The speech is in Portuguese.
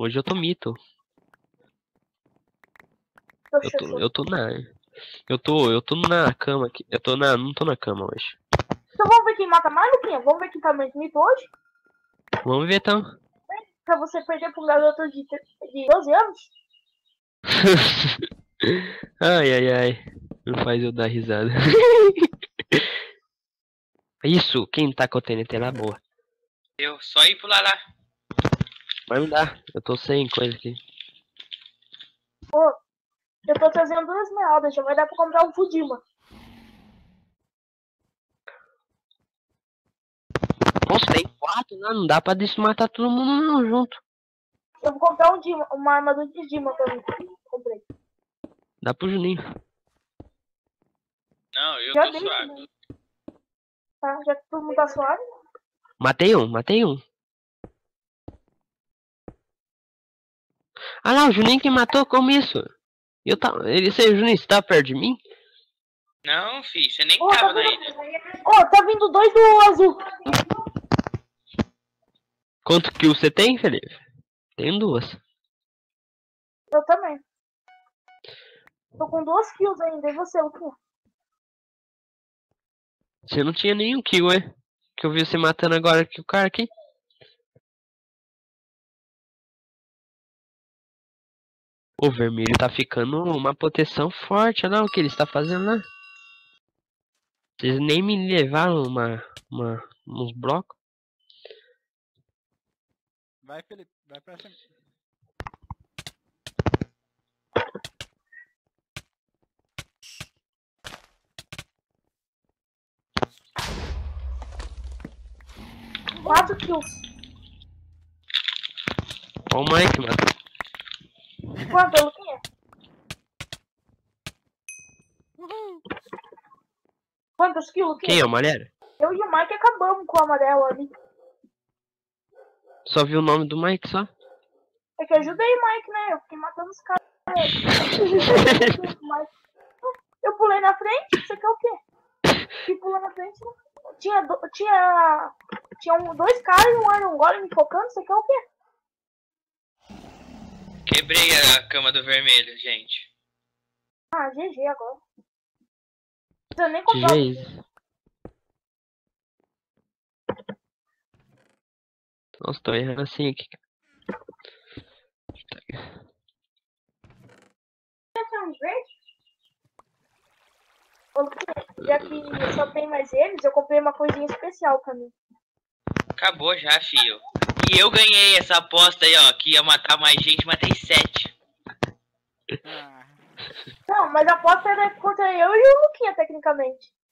Hoje eu tô mito. Eu tô na. Eu tô na cama aqui. Não tô na cama hoje. Então vamos ver quem mata mais, Luquinha? Vamos ver quem tá mais mito hoje? Vamos ver então. Pra você perder pra um garoto de 12 anos? Ai, ai, ai. Não faz eu dar risada. Isso, quem tá com a TNT na boa. Eu só ir pular lá. Vai me dar. Eu tô sem coisa aqui. Pô, eu tô trazendo 2 esmeraldas, já vai dar pra comprar um Fudima. Nossa, tem 4, né? Não dá pra matar todo mundo não, junto. Eu vou comprar uma armadura de Dima pra mim. Comprei. Dá pro Juninho. Não, eu Já tô dei, suave. né? Tá, já que todo mundo tá suave. Matei um. Ah lá, o Juninho que matou, como isso? O Juninho, você tá perto de mim? Não, filho, você nem Ô, tava tá na vindo... ilha. Ô, tá vindo 2 do azul. Quanto kill você tem, Felipe? Tenho 2. Eu também. Tô com 2 kills ainda. E você, Luquinha? Você não tinha nenhum kill, é? Que eu vi você matando agora aqui o cara aqui. O vermelho tá ficando uma proteção forte, olha lá o que ele está fazendo lá. Vocês nem me levaram uns blocos. Vai, Felipe, vai pra cima. Quatro kills. Ó o Mike, mano. Quanto, Luquinha? Quantos kills, Luquinha? Quem é o Malheiro? Eu e o Mike acabamos com o amarelo ali. Só vi o nome do Mike só. É que eu ajudei o Mike, né? Eu fiquei matando os caras. Eu pulei na frente, você quer o quê? E pulou na frente, tinha 2 caras e um Iron Golem me focando, você quer o quê? Quebrei a cama do vermelho, gente. Ah, GG agora. Não precisa nem comprar. Jesus. Nossa, tô errando assim aqui. Já que só tem mais eles, eu comprei uma coisinha especial pra mim. Acabou já, filho. E eu ganhei essa aposta aí, ó, que ia matar mais gente, matei 7. Ah, Não, mas a aposta era contra eu e o Luquinha, tecnicamente.